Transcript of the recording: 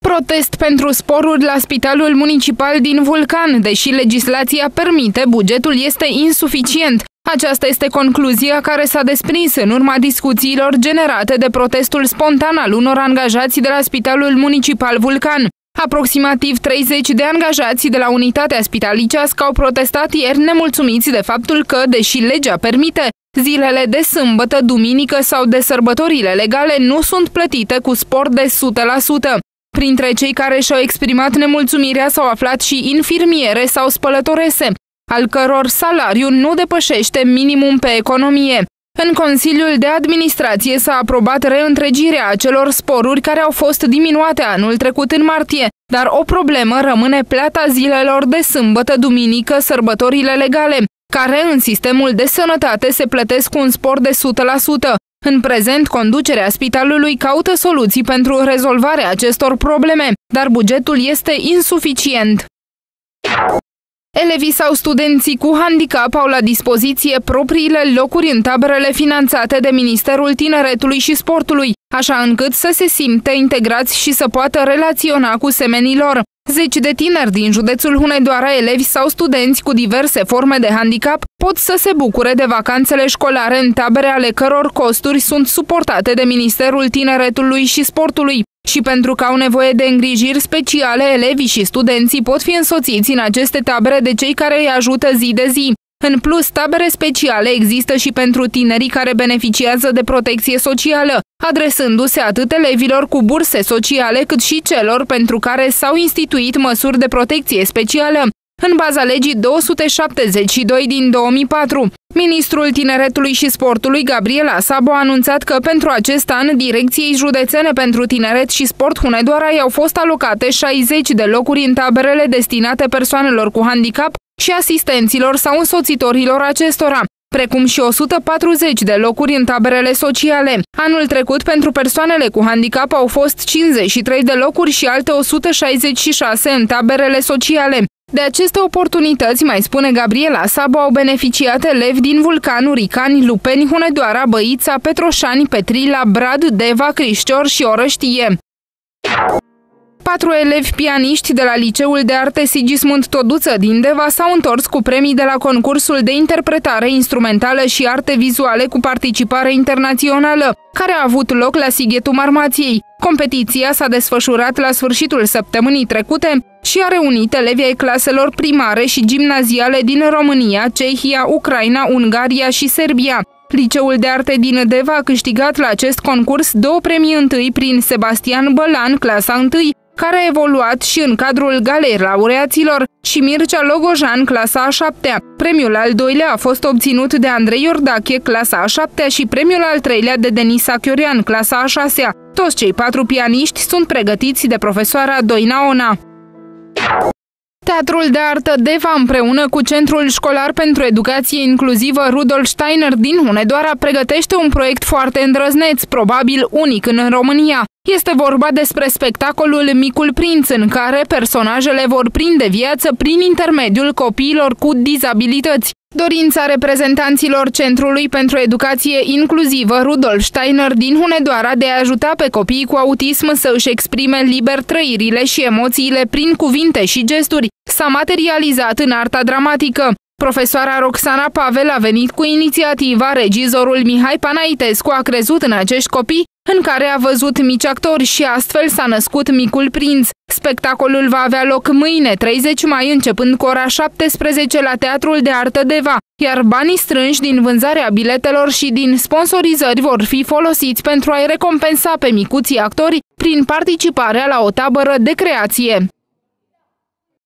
Protest pentru sporuri la Spitalul Municipal din Vulcan. Deși legislația permite, bugetul este insuficient. Aceasta este concluzia care s-a desprins în urma discuțiilor generate de protestul spontan al unor angajați de la Spitalul Municipal Vulcan. Aproximativ 30 de angajați de la unitatea spitalicească au protestat ieri nemulțumiți de faptul că, deși legea permite, zilele de sâmbătă, duminică sau de sărbătorile legale nu sunt plătite cu spor de 100%. Printre cei care și-au exprimat nemulțumirea s-au aflat și infirmiere sau spălătorese, al căror salariu nu depășește minimum pe economie. În Consiliul de Administrație s-a aprobat reîntregirea acelor sporuri care au fost diminuate anul trecut în martie, dar o problemă rămâne plata zilelor de sâmbătă, duminică, sărbătorile legale, care în sistemul de sănătate se plătesc cu un spor de 100%. În prezent, conducerea spitalului caută soluții pentru rezolvarea acestor probleme, dar bugetul este insuficient. Elevii sau studenții cu handicap au la dispoziție propriile locuri în taberele finanțate de Ministerul Tineretului și Sportului, așa încât să se simtă integrați și să poată relaționa cu semenii lor. Zeci de tineri din județul Hunedoara, elevi sau studenți cu diverse forme de handicap, pot să se bucure de vacanțele școlare în tabere ale căror costuri sunt suportate de Ministerul Tineretului și Sportului. Și pentru că au nevoie de îngrijiri speciale, elevii și studenții pot fi însoțiți în aceste tabere de cei care îi ajută zi de zi. În plus, tabere speciale există și pentru tinerii care beneficiază de protecție socială, adresându-se atât elevilor cu burse sociale, cât și celor pentru care s-au instituit măsuri de protecție specială, în baza legii 272 din 2004. Ministrul Tineretului și Sportului, Gabriela Szabo, a anunțat că pentru acest an Direcției Județene pentru Tineret și Sport Hunedoara i-au fost alocate 60 de locuri în taberele destinate persoanelor cu handicap și asistenților sau însoțitorilor acestora, precum și 140 de locuri în taberele sociale. Anul trecut, pentru persoanele cu handicap au fost 53 de locuri și alte 166 în taberele sociale. De aceste oportunități, mai spune Gabriela Szabo, au beneficiat elevi din Vulcan, Uricani, Lupeni, Hunedoara, Băița, Petroșani, Petrila, Brad, Deva, Crișcior și Orăștie. 4 elevi pianiști de la Liceul de Arte Sigismund Toduță din Deva s-au întors cu premii de la concursul de interpretare instrumentală și arte vizuale cu participare internațională, care a avut loc la Sighetul Marmației. Competiția s-a desfășurat la sfârșitul săptămânii trecute și a reunit elevii ai claselor primare și gimnaziale din România, Cehia, Ucraina, Ungaria și Serbia. Liceul de Arte din Deva a câștigat la acest concurs 2 premii întâi prin Sebastian Bălan, clasa 1, care a evoluat și în cadrul galei laureaților, și Mircea Logojan, clasa a 7-a. Premiul al doilea a fost obținut de Andrei Iordache, clasa a 7-a, și premiul al treilea de Denisa Chiorian, clasa a 6-a. Toți cei 4 pianiști sunt pregătiți de profesoara Doina Ona. Teatrul de Artă Deva, împreună cu Centrul Școlar pentru Educație Inclusivă Rudolf Steiner din Hunedoara, pregătește un proiect foarte îndrăzneț, probabil unic în România. Este vorba despre spectacolul Micul Prinț, în care personajele vor prinde viață prin intermediul copiilor cu dizabilități. Dorința reprezentanților Centrului pentru Educație Inclusivă Rudolf Steiner din Hunedoara de a ajuta pe copiii cu autism să își exprime liber trăirile și emoțiile prin cuvinte și gesturi s-a materializat în arta dramatică. Profesoara Roxana Pavel a venit cu inițiativa, regizorul Mihai Panaitescu a crezut în acești copii, în care a văzut mici actori, și astfel s-a născut Micul Prinț. Spectacolul va avea loc mâine, 30 mai, începând cu ora 17 la Teatrul de Artă Deva, iar banii strânși din vânzarea biletelor și din sponsorizări vor fi folosiți pentru a-i recompensa pe micuții actori prin participarea la o tabără de creație.